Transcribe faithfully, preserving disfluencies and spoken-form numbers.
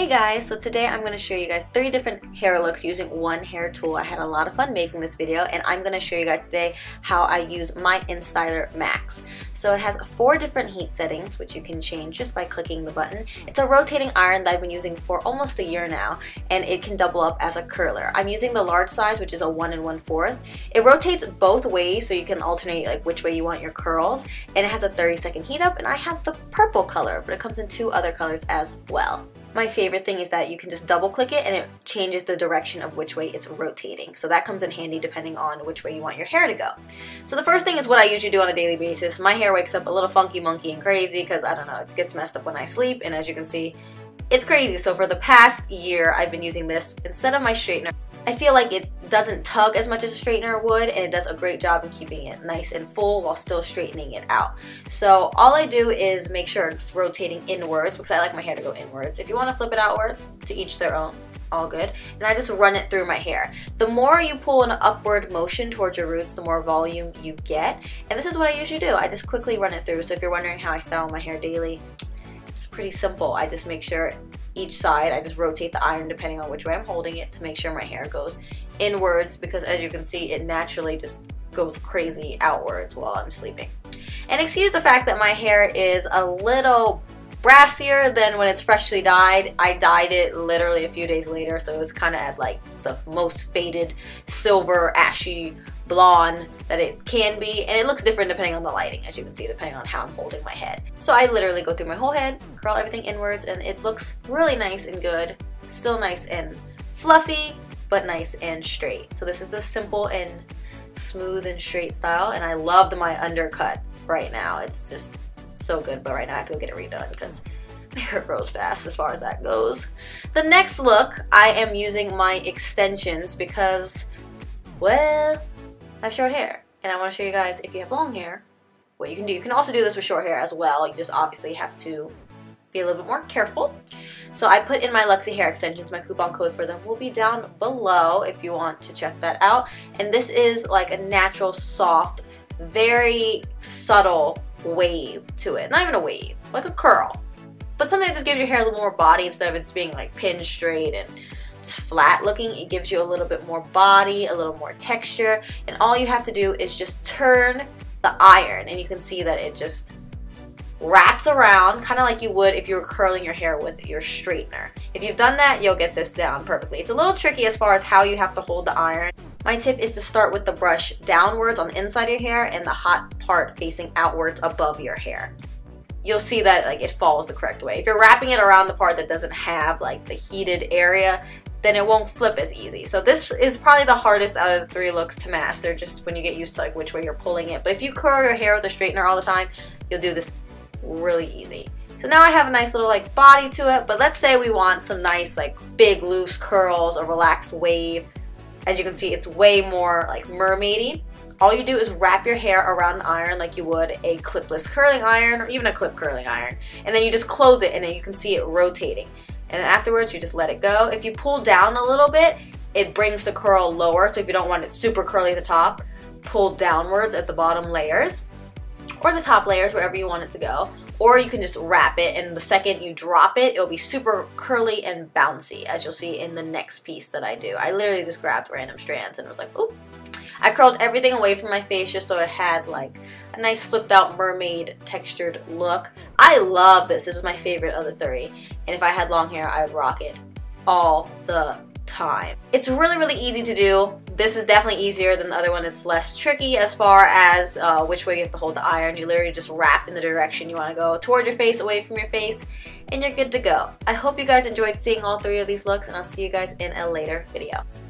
Hey guys, so today I'm going to show you guys three different hair looks using one hair tool. I had a lot of fun making this video and I'm going to show you guys today how I use my InStyler Max. So it has four different heat settings which you can change just by clicking the button. It's a rotating iron that I've been using for almost a year now and it can double up as a curler. I'm using the large size, which is a one and one fourth. It rotates both ways so you can alternate like which way you want your curls, and it has a thirty second heat up, and I have the purple color, but it comes in two other colors as well. My favorite thing is that you can just double click it and it changes the direction of which way it's rotating. So that comes in handy depending on which way you want your hair to go. So the first thing is what I usually do on a daily basis. My hair wakes up a little funky monkey and crazy because I don't know, it just gets messed up when I sleep, and as you can see, it's crazy. So for the past year I've been using this instead of my straightener. I feel like it doesn't tug as much as a straightener would, and it does a great job in keeping it nice and full while still straightening it out. So all I do is make sure it's rotating inwards because I like my hair to go inwards. If you want to flip it outwards, to each their own, all good. And I just run it through my hair. The more you pull an upward motion towards your roots, the more volume you get. And this is what I usually do. I just quickly run it through. So if you're wondering how I style my hair daily, it's pretty simple. I just make sure each side, I just rotate the iron depending on which way I'm holding it to make sure my hair goes inwards, because as you can see, it naturally just goes crazy outwards while I'm sleeping. And excuse the fact that my hair is a little brassier than when it's freshly dyed. I dyed it literally a few days later, so it was kind of at like the most faded silver ashy blonde that it can be, and it looks different depending on the lighting, as you can see, depending on how I'm holding my head. So I literally go through my whole head, curl everything inwards, and it looks really nice and good. Still nice and fluffy, but nice and straight. So this is the simple and smooth and straight style, and I loved my undercut right now. It's just so good, but right now I have to go get it redone because my hair grows fast as far as that goes. The next look, I am using my extensions because, well, I have short hair, and I want to show you guys, if you have long hair, what you can do. You can also do this with short hair as well. You just obviously have to be a little bit more careful. So I put in my Luxie hair extensions. My coupon code for them will be down below if you want to check that out. And this is like a natural, soft, very subtle wave to it. Not even a wave, like a curl. But something that just gives your hair a little more body instead of it's being like pinned straight and it's flat looking. It gives you a little bit more body, a little more texture, and all you have to do is just turn the iron, and you can see that it just wraps around kind of like you would if you were curling your hair with your straightener. If you've done that, you'll get this down perfectly. It's a little tricky as far as how you have to hold the iron. My tip is to start with the brush downwards on the inside of your hair and the hot part facing outwards above your hair. You'll see that like it falls the correct way. If you're wrapping it around the part that doesn't have like the heated area, then it won't flip as easy. So this is probably the hardest out of the three looks to master, just when you get used to like which way you're pulling it. But if you curl your hair with a straightener all the time, you'll do this really easy. So now I have a nice little like body to it, but let's say we want some nice like big loose curls, a relaxed wave. As you can see, it's way more like mermaidy. All you do is wrap your hair around the iron like you would a clipless curling iron or even a clip curling iron, and then you just close it, and then you can see it rotating. And then afterwards, you just let it go. If you pull down a little bit, it brings the curl lower. So if you don't want it super curly at the top, pull downwards at the bottom layers or the top layers, wherever you want it to go. Or you can just wrap it, and the second you drop it, it'll be super curly and bouncy, as you'll see in the next piece that I do. I literally just grabbed random strands and was like, oop. I curled everything away from my face just so it had like a nice flipped out mermaid textured look. I love this. This is my favorite of the three. And if I had long hair, I would rock it all the time. It's really, really easy to do. This is definitely easier than the other one. It's less tricky as far as uh, which way you have to hold the iron. You literally just wrap in the direction you want to go, toward your face, away from your face, and you're good to go. I hope you guys enjoyed seeing all three of these looks, and I'll see you guys in a later video.